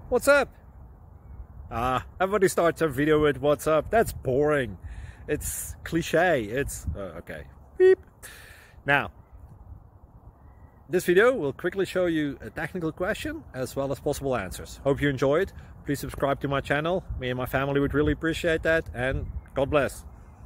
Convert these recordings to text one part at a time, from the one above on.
What's up? Everybody starts a video with what's up. That's boring. It's cliche. It's okay. Beep. Now, this video will quickly show you a technical question as well as possible answers. Hope you enjoyed. Please subscribe to my channel. Me and my family would really appreciate that, and God bless.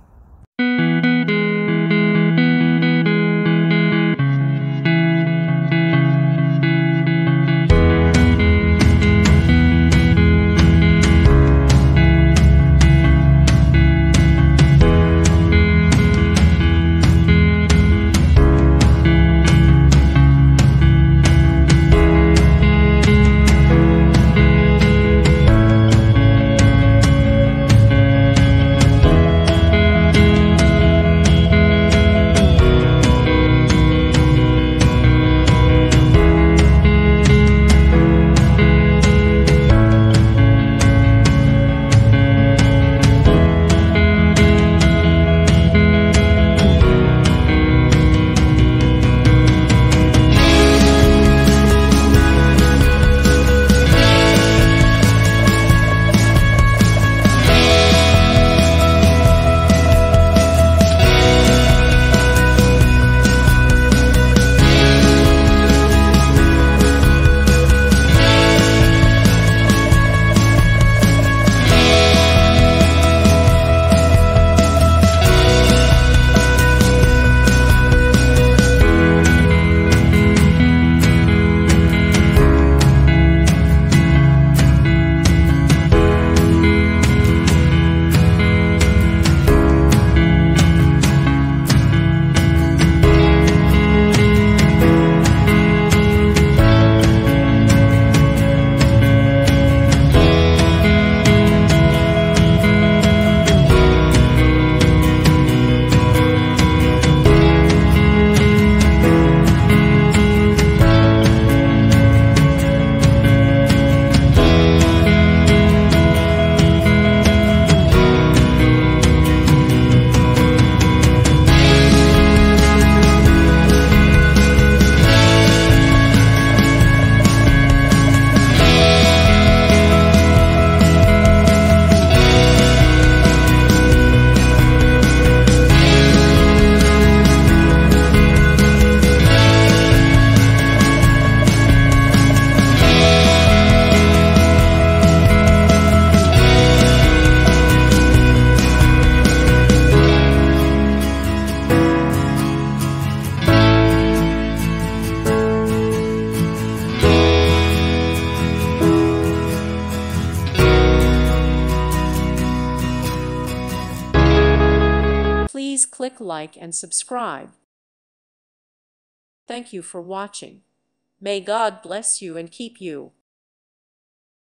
Please click like and subscribe. Thank you for watching. May God bless you and keep you.